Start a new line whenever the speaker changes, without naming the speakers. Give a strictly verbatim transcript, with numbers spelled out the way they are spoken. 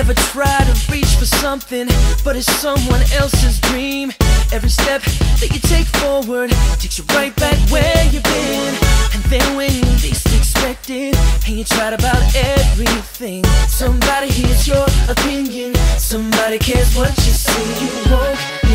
ever try to reach for something, but it's someone else's dream? Every step that you take forward takes you right back where you've been. And then when you least expect it, and you tried about everything, somebody hears your opinion, somebody cares what you say. You won't